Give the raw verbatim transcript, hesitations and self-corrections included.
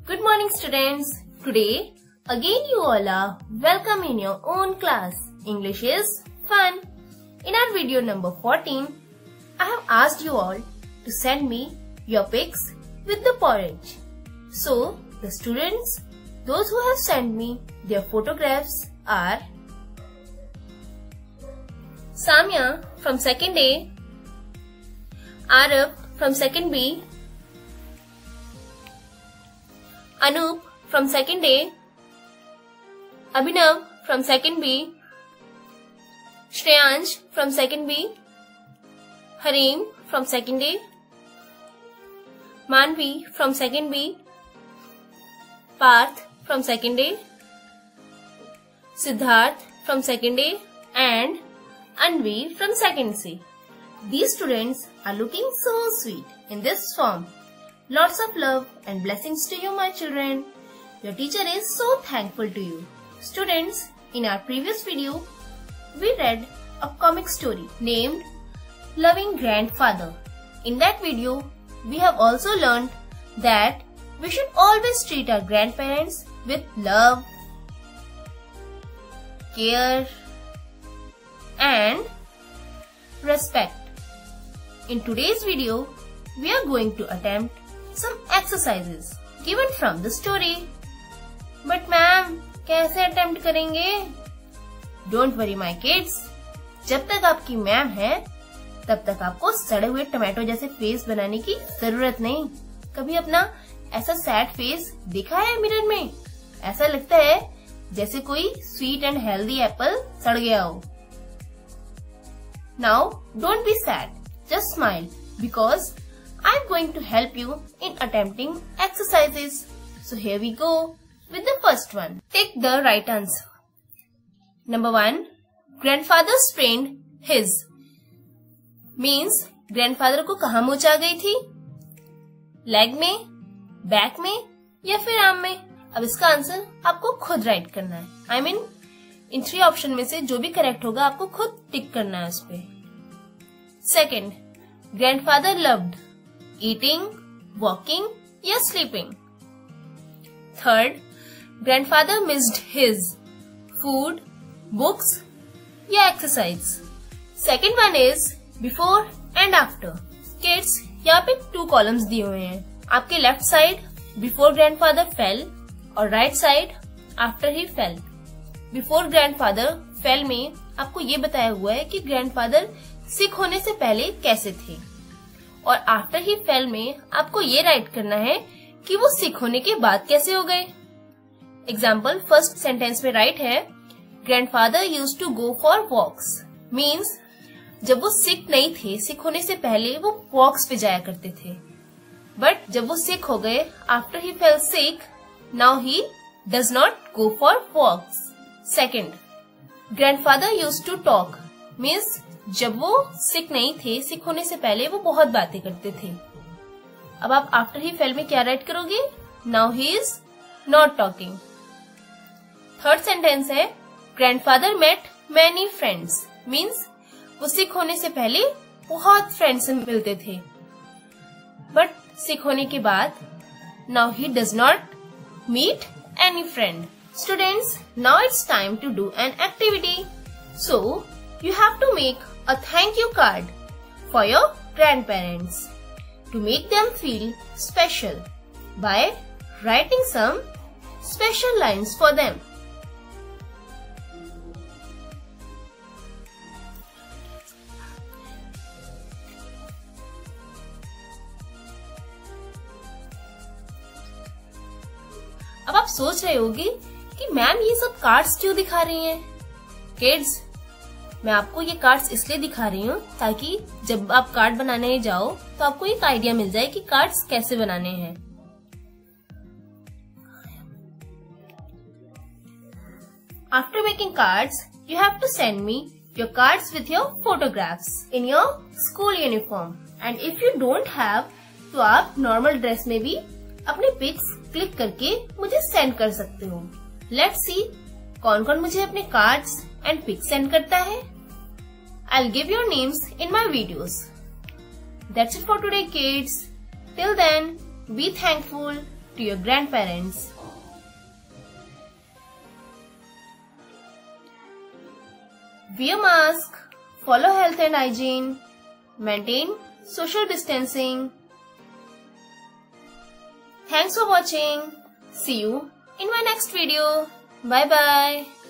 Good morning, students. Today, again you all are welcome in your own class. English is fun. In our video number fourteen, I have asked you all to send me your pics with the porridge. So, the students, those who have sent me their photographs are Samya from second A, Arab from second B, Anup from second A, Abhinav from second B, Shreyansh from second B, Harim from second A, Manvi from second B, Parth from second A, Siddharth from second A, and Anvi from second C. These students are looking so sweet in this form. Lots of love and blessings to you, my children. Your teacher is so thankful to you. Students, in our previous video, we read a comic story named Loving Grandfather. In that video, we have also learned that we should always treat our grandparents with love, care, and respect. In today's video, we are going to attempt some exercises given from the story. But ma'am, कैसे attempt करेंगे? Don't worry my kids. जब तक आपकी ma'am है, तब तक आपको सड़े हुए टमाटो जैसे फेस बनाने की जरूरत नहीं. कभी अपना ऐसा सैड फेस देखा है मिरर में? ऐसा लगता है जैसे कोई स्वीट एंड हेल्दी एप्पल सड़ गया हो. Now, don't be sad. Just smile because I'm going to help you in attempting exercises. So here we go with the first one. Take the right answer. Number one, grandfather sprained his. Means grandfather को कहाँ मोच आ गई थी? Leg में, back में या फिर arm में? अब इसका आंसर आपको खुद राइट करना है. I mean, इन थ्री ऑप्शन में से जो भी करेक्ट होगा आपको खुद टिक करना है उस पे. Second, grandfather loved eating, walking या sleeping. Third, grandfather missed his food, books या exercise. Second one is before and after. Kids, यहाँ पे टू कॉलम्स दिए हुए हैं. आपके left side before grandfather fell और right side after he fell. Before grandfather fell में आपको ये बताया हुआ है कि ग्रैंडफादर सिक होने से पहले कैसे थे, और आफ्टर ही फेल में आपको ये राइट करना है कि वो सिक होने के बाद कैसे हो गए. एग्जाम्पल फर्स्ट सेंटेंस में राइट है, grandfather used to go for walks. Means जब वो सिक नहीं थे, सिक होने से पहले वो वॉक्स पे जाया करते थे. बट जब वो सिक हो गए, after he fell sick, now he does not go for walks. Second, grandfather used to talk. Means जब वो सिक नहीं थे, सिक होने से पहले वो बहुत बातें करते थे. अब आप आफ्टर ही फेल में क्या राइट करोगे? Now he is not talking. Third sentence है, grandfather met many friends. Means वो सिक होने से पहले बहुत फ्रेंड्स से मिलते थे, बट सिक होने के बाद now he does not meet any friend. Students, now it's time to do an activity. So, you have to make a thank you card for your grandparents to make them feel special by writing some special lines for them. अब आप सोच रहे होंगे कि ma'am ये सब cards क्यों दिखा रही हैं? किड्स, मैं आपको ये कार्ड्स इसलिए दिखा रही हूँ ताकि जब आप कार्ड बनाने जाओ तो आपको एक आइडिया मिल जाए कि कार्ड्स कैसे बनाने हैं. After making cards, you have to send me your cards with your photographs in your school uniform. And if you don't have, तो आप नॉर्मल ड्रेस में भी अपने पिक्स क्लिक करके मुझे सेंड कर सकते हो. लेट्स सी कौन कौन मुझे अपने कार्ड्स एंड पिक्स सेंड करता है. I'll give your names in my videos. That's it for today, kids. Till then, be thankful, to your grandparents. Wear mask, follow health and hygiene, maintain social distancing. Thanks for watching. See you in my next video. Bye bye.